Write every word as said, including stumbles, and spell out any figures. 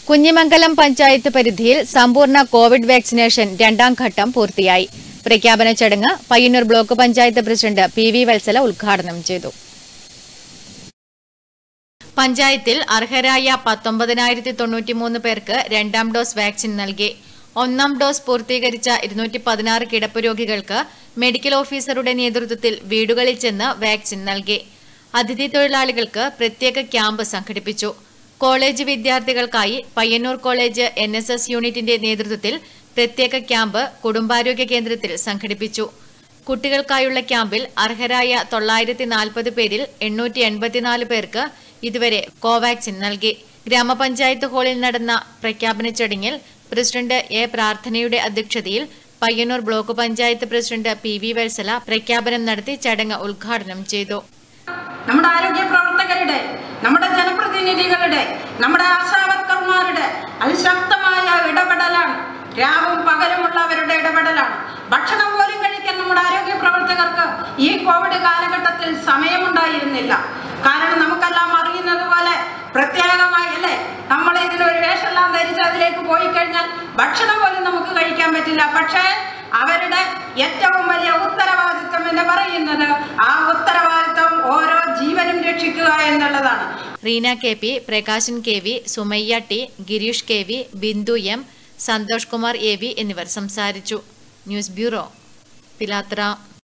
കുഞ്ഞിമംഗലം പഞ്ചായത്ത് പരിധിയിൽ സമ്പൂർണ്ണ Covid vaccination രണ്ടാം ഘട്ടം പൂർത്തിയായി. പ്രഖ്യാപന ചടങ്ങ് Payyanur block panchayat president P V Valsala ഉദ്ഘാടനം ചെയ്തു. പഞ്ചായത്തിൽ അർഹരായ പത്തൊമ്പതിനായിരത്തി തൊണ്ണൂറ്റിമൂന്ന് പേർക്ക് രണ്ടാം ഡോസ് വാക്സിൻ നൽകി. ഒന്നാം ഡോസ് പൂർത്തീകരിച്ച ഇരുന്നൂറ്റി പതിനാറ് കിടപ്പ് രോഗികൾക്ക് മെഡിക്കൽ ഓഫീസറുടെ നേതൃത്വത്തിൽ വീടുകളിൽ ചെന്ന് വാക്സിൻ നൽകി. അതിഥി തൊഴിലാളികൾക്ക് പ്രത്യേക ക്യാമ്പ് സംഘടിപ്പിച്ചു. കോളേജ് വിദ്യാർത്ഥികൾക്കായി Payyanur college N S S യൂണിറ്റിന്റെ നേതൃത്വത്തിൽ പ്രത്യേക ക്യാമ്പ് കുടുംബാരോഗ്യ കേന്ദ്രത്തിൽ സംഘടിപ്പിച്ചു. കുട്ടികൾക്കായുള്ള ക്യാമ്പിൽ അർഹരായ തൊള്ളായിരത്തി നാൽപ്പത് പേരിൽ എണ്ണൂറ്റി എൺപത്തിനാല് പേർക്ക് ഇതുവരെ കോവാക്സിൻ നൽകി. ഗ്രാമപഞ്ചായത്ത് ഹാളിൽ നടന്ന പ്രഖ്യാപന ചടങ്ങിൽ പ്രസിഡന്റ് എ പ്രാർത്ഥനയുടെ അധ്യക്ഷതയിൽ Payyanur block panchayat president P V Valsala പ്രഖ്യാപനം നടത്തി ചടങ്ങ് ഉദ്ഘാടനം ചെയ്തു. നമ്മുടെ ആരോഗ്യ പ്രവർത്തകരുടെ, നമ്മുടെ ജനപ്രതിനിധികളുടെ, നമ്മുടെ ആശാവർക്കർമാരുടെ അതിശക്തമായ ഇടപെടലാണ്. രാവും പകലുമുള്ളവരുടെ ഇടപെടലാണ്. ഭക്ഷണം പോലും കഴിക്കാൻ നമ്മുടെ ആരോഗ്യ പ്രവർത്തകർക്ക് ഈ കോവിഡ് കാലഘട്ടത്തിൽ സമയമുണ്ടായിരുന്നില്ല. കാരണം നമുക്കെല്ലാം അറിയുന്നത് പോലെ പ്രത്യേകമായി അല്ലേ, നമ്മൾ ഇതിലൊരു വേഷമെല്ലാം ധരിച്ച് അതിലേക്ക് പോയി കഴിഞ്ഞാൽ ഭക്ഷണം പോലും നമുക്ക് കഴിക്കാൻ പറ്റില്ല. പക്ഷേ അവരുടെ ഏറ്റവും വലിയ ഉത്തരവാദിത്വം എന്ന് പറയുന്നത് ആ ഉത്തരവാദിത്വം ഓരോ ജീവനും രക്ഷിക്കുക എന്നുള്ളതാണ്. Reena K P, Prakashan K V, Sumayya T, Girish K V, Bindu M, Santhosh Kumar A V എന്നിവർ സംസാരിച്ചു. News bureau, Pilathara.